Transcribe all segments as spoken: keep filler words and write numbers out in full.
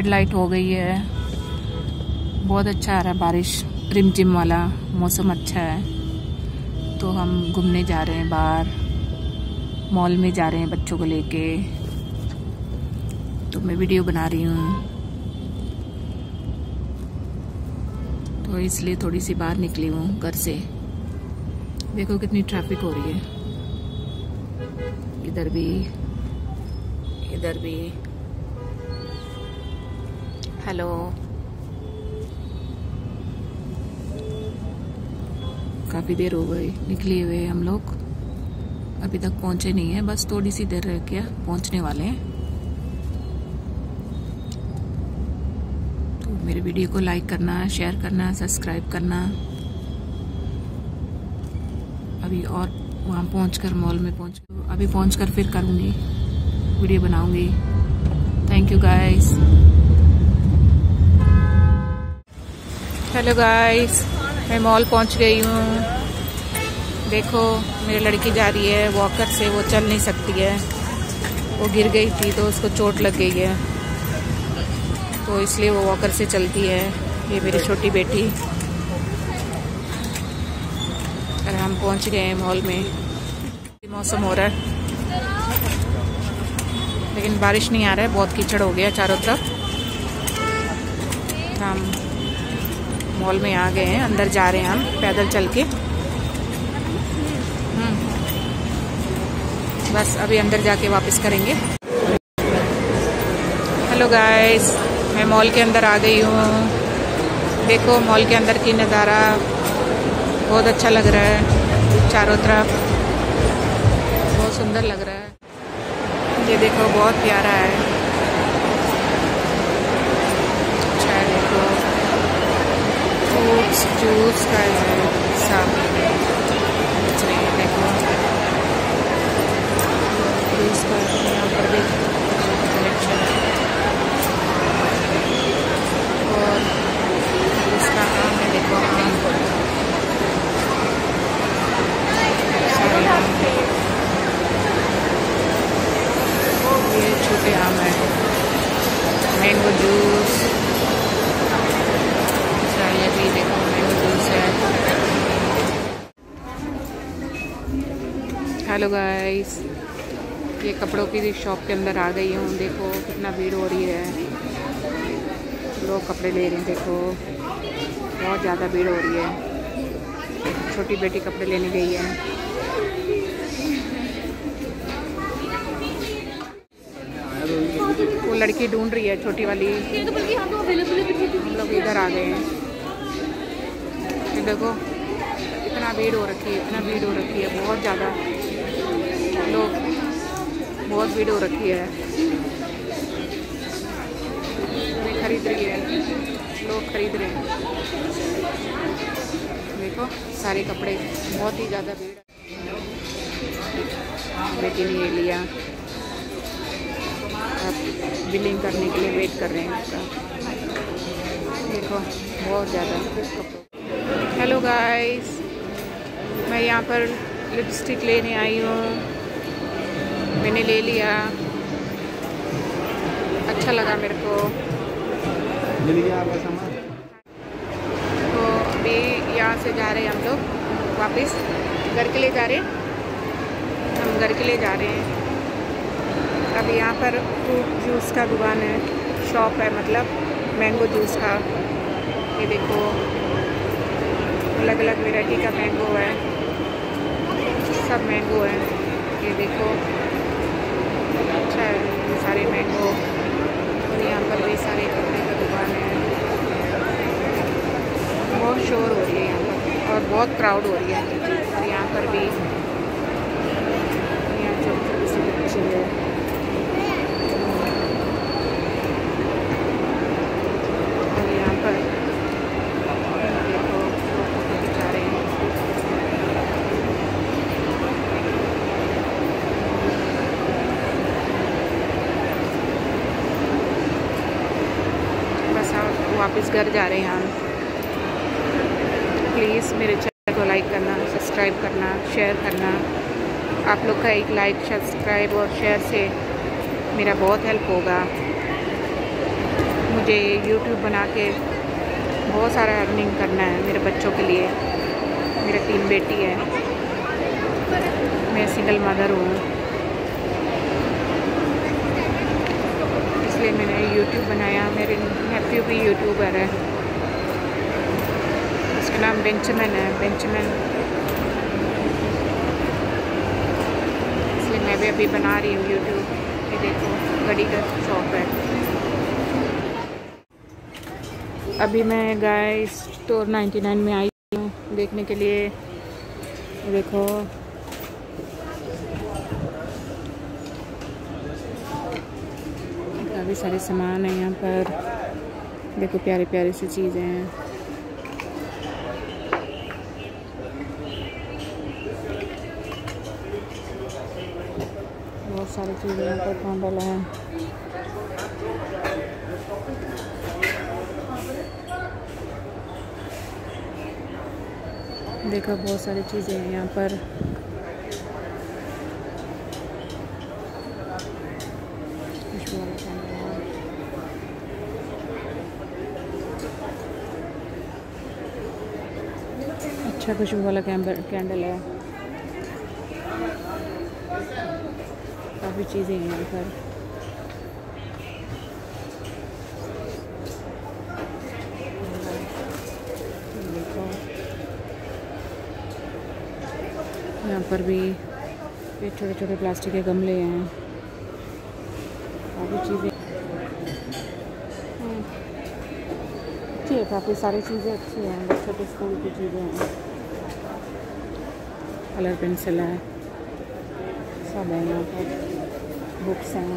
Red light हो गई है। बहुत अच्छा आ रहा है बारिश, रिमझिम वाला मौसम अच्छा है। तो हम घूमने जा रहे हैं बाहर, मॉल में जा रहे हैं बच्चों को लेके। तो मैं वीडियो बना रही हूँ, तो इसलिए थोड़ी सी बाहर निकली हूँ घर से। देखो कितनी ट्रैफिक हो रही है, इधर भी इधर भी। हेलो, काफी देर हो गई निकले हुए हम लोग, अभी तक पहुंचे नहीं है, बस थोड़ी सी देर रह के पहुंचने वाले हैं। तो मेरे वीडियो को लाइक करना, शेयर करना, सब्सक्राइब करना। अभी और वहां पहुंचकर मॉल में पहुंच अभी पहुंचकर फिर करूंगी, वीडियो बनाऊंगी। Thank you guys. Hello guys, मैं मॉल पहुंच गई हूँ। देखो मेरी लड़की जा रही है वॉकर से, वो चल नहीं सकती है, वो गिर गई थी तो उसको चोट लग गई है, तो इसलिए वो वॉकर से चलती है। ये मेरी छोटी बेटी। और हम पहुंच गए हैं मॉल में। मौसम हो रहा है लेकिन बारिश नहीं आ रहा है, बहुत कीचड़ हो गया चारों तरफ। हम मॉल में आ गए हैं, अंदर जा रहे हैं हम पैदल चल के। बस अभी अंदर जाके वापस करेंगे। हेलो गाइस, मैं मॉल के अंदर आ गई हूँ। देखो मॉल के अंदर की नज़ारा बहुत अच्छा लग रहा है, चारों तरफ बहुत सुंदर लग रहा है। ये देखो बहुत प्यारा है। अच्छा है, देखो फ्रूट्स जूस का है सब। देखो जूस का यहाँ पर भी कलेक्शन है। और इसका आम है, देखो आम सारे आम, ये छोटे आम है। मैंगो जूस, अच्छा ये भी देखो मैंगो जूस है। हेलो गाइस, ये कपड़ों की शॉप के अंदर आ गई हूँ। देखो कितना भीड़ हो रही है, लोग कपड़े ले रहे हैं। देखो बहुत ज़्यादा भीड़ हो रही है। छोटी बेटी कपड़े लेने गई है। वो लड़की ढूंढ रही है छोटी वाली। हम लोग इधर आ गए हैं। ये देखो इतना भीड़ हो रखी है, इतना भीड़ हो रखी है, बहुत ज़्यादा लोग, बहुत भीड़ हो रखी है। खरीद रही है, लोग खरीद रहे हैं। देखो सारे कपड़े, बहुत ही ज़्यादा भीड़ है। बेटी ने ये लिया, अब बिलिंग करने के लिए वेट कर रहे हैं उसका। देखो बहुत ज़्यादा कपड़े। हेलो गाइस, मैं यहाँ पर लिपस्टिक लेने आई हूँ। मैंने ले लिया, अच्छा लगा मेरे को। मिल गया आपका सामान। तो अभी यहाँ से जा रहे हैं हम लोग वापस घर के लिए जा रहे हैं हम घर के लिए जा रहे हैं। अब यहाँ पर फ्रूट जूस का दुकान है, शॉप है, मतलब मैंगो जूस का। ये देखो अलग अलग वैरायटी का मैंगो है, सब मैंगो है। ये देखो अच्छा है, ये सारे मैंगो। और यहाँ पर भी सारे कपड़े का दुकान है। बहुत शोर हो रही है यहाँ पर और बहुत क्राउड हो रही है। और यहाँ पर भी यहाँ छोटी छोटी सी बच्ची है। और यहाँ पर देखो फोटो खिंचा रहे हैं। बस अब वापस घर जा रहे हैं हम। प्लीज़ मेरे चैनल को लाइक करना, सब्सक्राइब करना, शेयर करना। आप लोग का एक लाइक, सब्सक्राइब और शेयर से मेरा बहुत हेल्प होगा। मुझे यूट्यूब बना के बहुत सारा अर्निंग करना है मेरे बच्चों के लिए। मेरे तीन बेटी है, मैं सिंगल मदर हूँ, इसलिए मैंने यूट्यूब बनाया। मेरे नेफ्यू भी यूट्यूबर है, उसका नाम बेंचमैन है, बेंचमैन। इसलिए मैं भी अभी बना रही हूँ यूट्यूब। ये देखो घड़ी का शॉप है। अभी मैं गाइस स्टोर नाइन्टी नाइन में आई हूँ देखने के लिए। देखो काफ़ी सारे सामान है यहाँ पर। देखो प्यारी प्यारी सी चीज़ें हैं। बहुत सारी चीज़ें यहाँ पर कैंडल है। देखो बहुत सारी चीज़ें हैं यहाँ पर। खुशबू वाला कैंडल है। अच्छा खुशबू वाला कैंडल है। काफ़ी चीज़ें हैं यहाँ पर। देखो यहाँ पर भी ये छोटे छोटे प्लास्टिक के गमले हैं। काफ़ी चीज़ें अच्छी है, काफ़ी सारी चीज़ें अच्छी हैं। बच्चों के स्कूल की चीज़ें हैं, कलर पेंसिल है, सब है यहाँ पर। बुक्स हैं।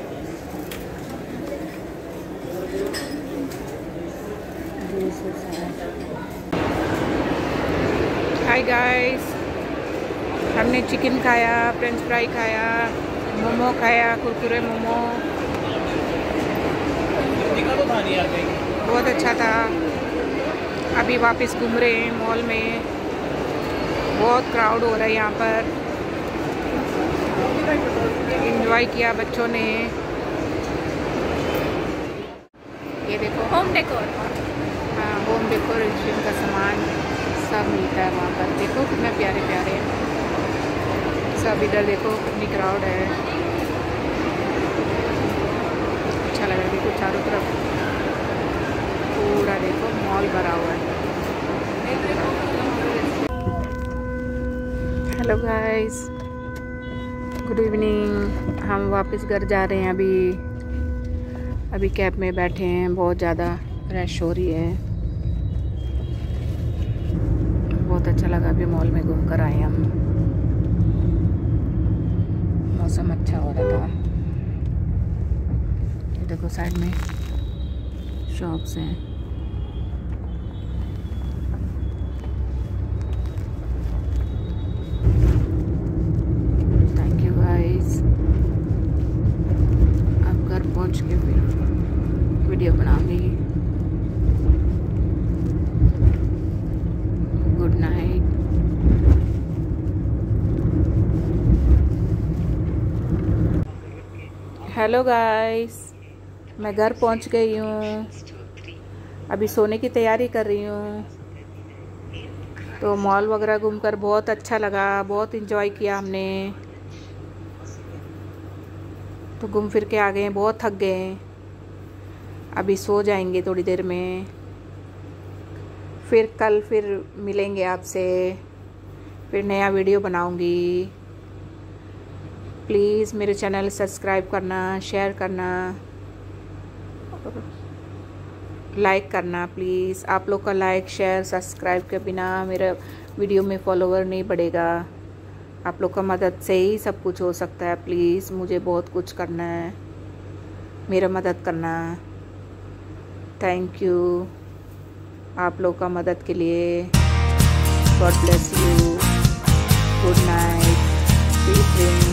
जूसेस हैं। हाय गाइस, हमने चिकन खाया, फ्रेंच फ्राई खाया, मोमो खाया, कुरकुरे मोमो। बहुत अच्छा था। अभी वापस घूम रहे हैं मॉल में। बहुत क्राउड हो रहा है यहाँ पर। एंजॉय किया बच्चों ने। ये देखो होम डेकोर। हाँ, होम डेकोरेशन का सामान सब मिलता है वहाँ पर। देखो कितने प्यारे प्यारे सब। इधर देखो कितनी क्राउड है। अच्छा लगा। देखो चारों तरफ पूरा देखो मॉल भरा हुआ है। Hello guys, good evening. हम वापस घर जा रहे हैं। अभी अभी कैब में बैठे हैं। बहुत ज़्यादा रश हो रही है। बहुत अच्छा लगा। अभी मॉल में घूम कर आए हम। मौसम अच्छा हो रहा था। ये देखो साइड में शॉप्स हैं। Thank you guys. अब घर पहुंच के फिर वीडियो बनाऊंगी। Good night. हेलो गाइस, मैं घर पहुंच गई हूँ। अभी सोने की तैयारी कर रही हूँ। तो मॉल वगैरह घूमकर बहुत अच्छा लगा। बहुत एंजॉय किया हमने। तो घूम फिर के आ गए। बहुत थक गए। अभी सो जाएंगे थोड़ी देर में। फिर कल फिर मिलेंगे आपसे। फिर नया वीडियो बनाऊंगी। प्लीज़ मेरे चैनल सब्सक्राइब करना, शेयर करना, लाइक करना प्लीज़। आप लोग का लाइक शेयर सब्सक्राइब के बिना मेरा वीडियो में फॉलोवर नहीं बढ़ेगा। आप लोग का मदद से ही सब कुछ हो सकता है। प्लीज़ मुझे बहुत कुछ करना है, मेरा मदद करना। थैंक यू आप लोग का मदद के लिए। God bless you. Good night. Sweet dreams.